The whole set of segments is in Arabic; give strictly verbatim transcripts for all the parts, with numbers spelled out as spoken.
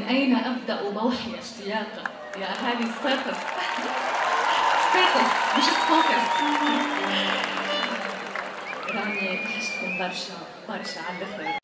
أين أبدأ بوحي اشتياقا يا أهالي سبيقس. سبيقس مش سبوكس. راني وحشتكم برشا برشا على الآخر.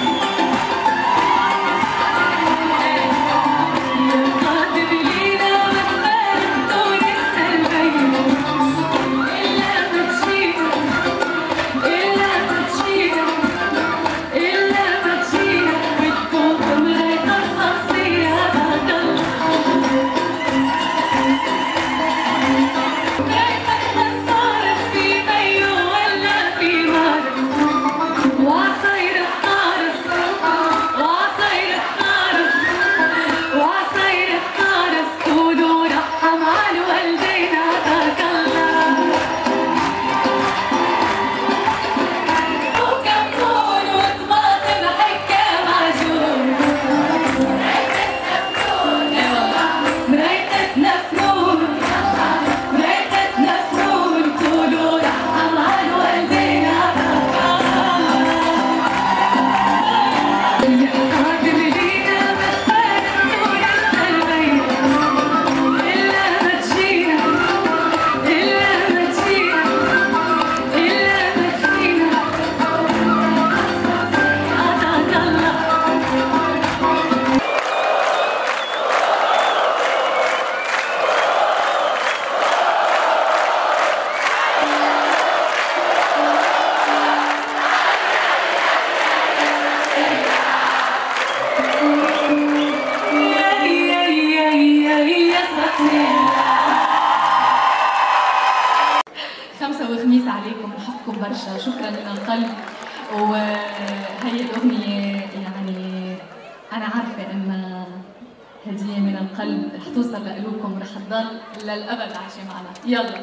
خمسة وخميس عليكم وحبكم برشا، شكرا من القلب. وهي الأغنية يعني أنا عارفة إن هدية من القلب رح توصل لقلوبكم ورح تضل للأبد عايشة معنا. يلا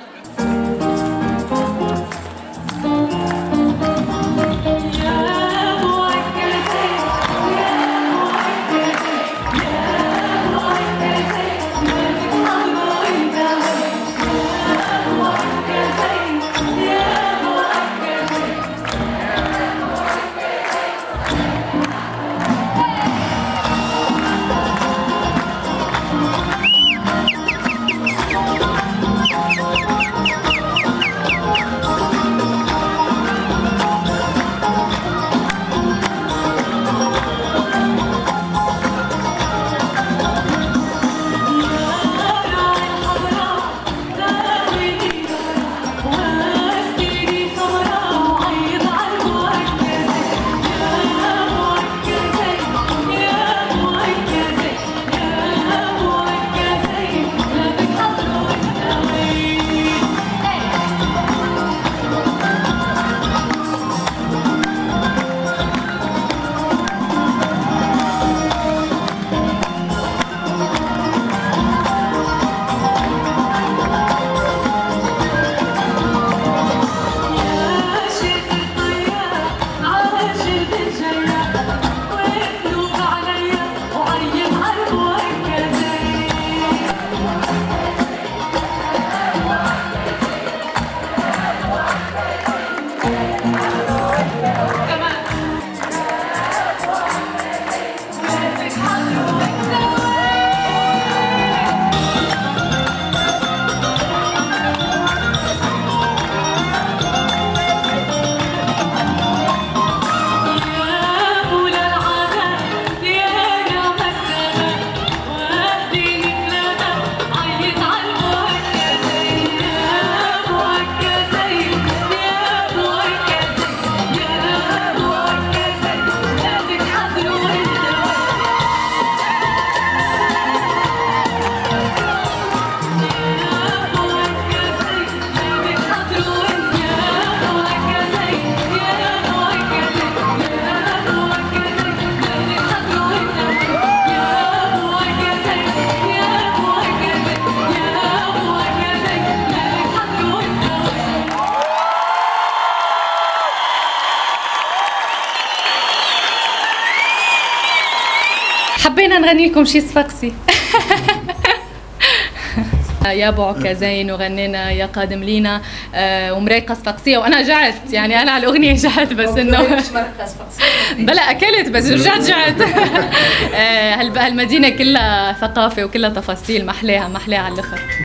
حبينا نغني لكم شي صفاقسي. يا بعك زين وغنينا يا قادم لينا ومريقة صفاقسية، وانا جعت يعني انا على الاغنيه جعت بس انه بلا اكلت بس رجعت جعت. هالمدينه كلها ثقافه وكلها تفاصيل، محلاها محلاها على الاخر.